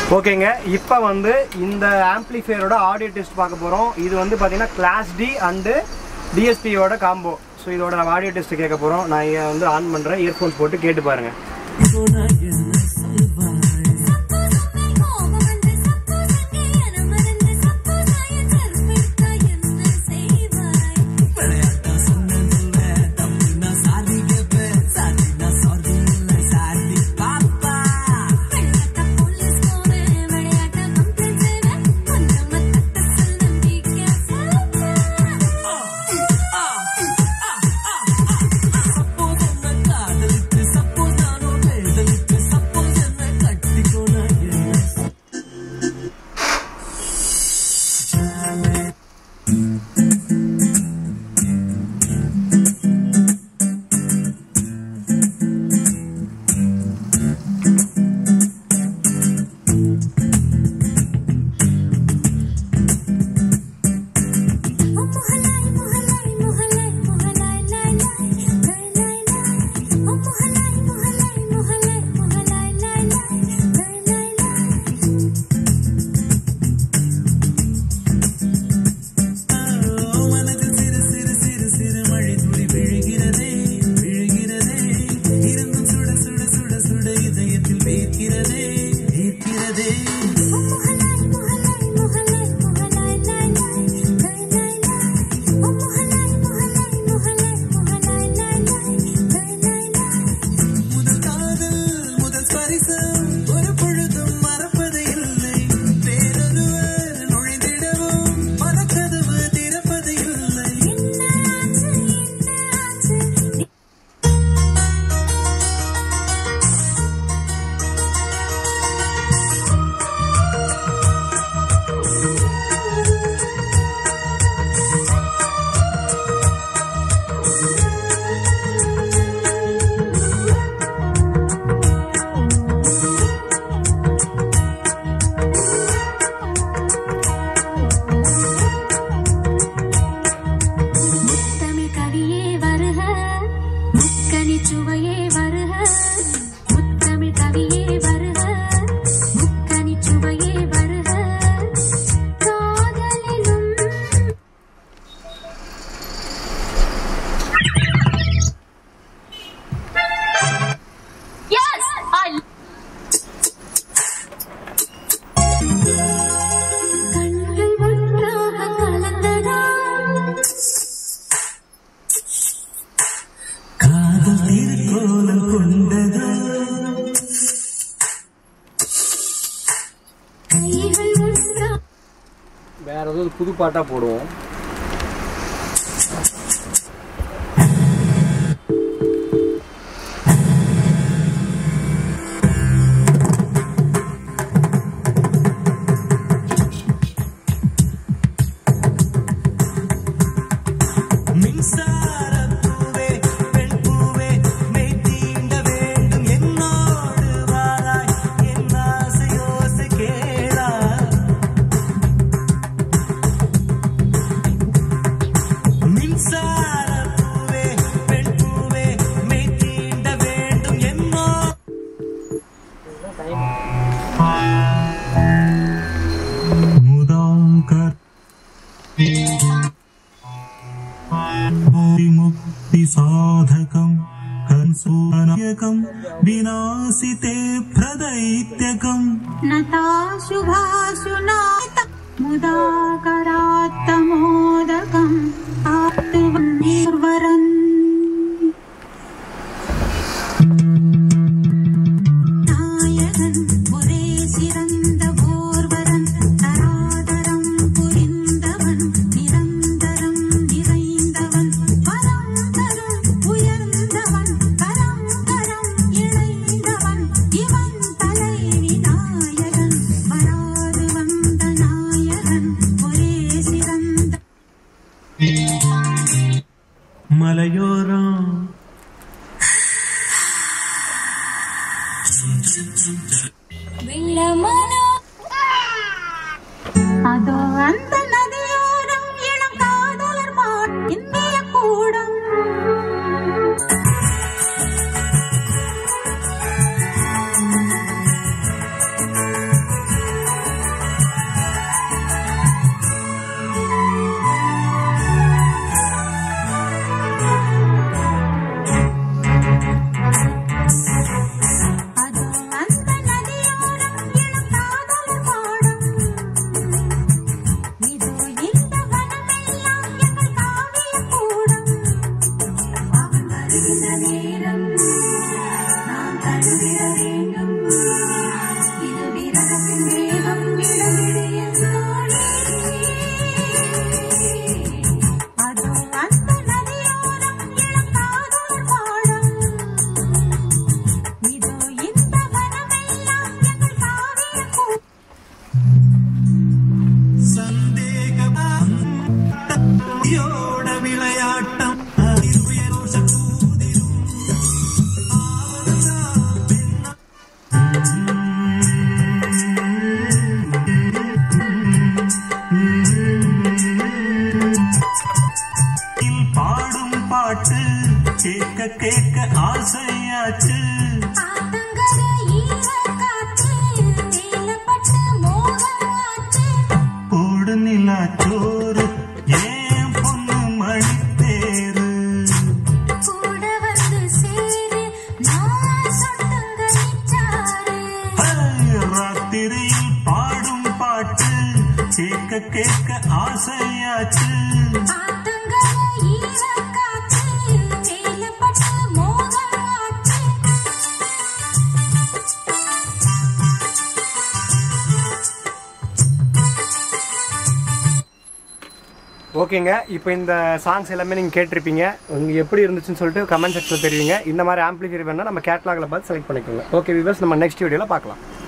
ஓகேங்க, இப்போ வந்து இந்த ஆம்பிளிஃபையரோட ஆடியோ டெஸ்ட் பார்க்க போகிறோம். இது வந்து பார்த்தீங்கன்னா கிளாஸ் டி அண்டு டிஎஸ்பியோட காம்போ. ஸோ இதோட நம்ம ஆடியோ டெஸ்ட் கேட்க போகிறோம். நான் இங்கே வந்து ஆன் பண்ணுறேன், இயர்ஃபோன்ஸ் போட்டு கேட்டு பாருங்கள். வேற ஏதாவது புது பாட்டா போடுவோம். मुक्ति साधकं कंसुनायकं विनाशिते प्रदैत्यकं नता शुभाशुनात मुदाकरात्तमोदकं आत्मनिर्वरन् मलयोरं विलमनो அதோ அந்த நதியோரம் இளம் காதலர் மாட் இந்திய கூடம் ஆசையாச்சு ஆத்தங்கர ஈரக்காத்து மேலப்பட்டு மோகமாச்சு ஓடு நிலாச்சோறு ஏன் பொண்ணு மணித்தேரு கூட வந்து சேரு நான் சொட்டுங்க நிச்சாரு ராத்திரியில் பாடும் பாட்டு கேட்க கேட்க ஆசையாச்சு ஆத்தங்கர ஈரக்காத்து மேலப்பட்டு மோகமாச்சு ஓகேங்க, இப்போ இந்த சாங்ஸ் எல்லாமே நீங்கள் கேட்டிருப்பீங்க. உங்களுக்கு எப்படி இருந்துச்சுன்னு சொல்லிட்டு கமெண்ட் செக்ஷனில் தெரிவிங்க. இந்த மாதிரி ஆம்பிளிஃபையர் வேணால் நம்ம கேட்லாகில் பார்த்து செலக்ட் பண்ணிக்கோங்க. ஓகே வியூவர்ஸ், நம்ம நெக்ஸ்ட் வீடியோவில் பார்க்கலாம்.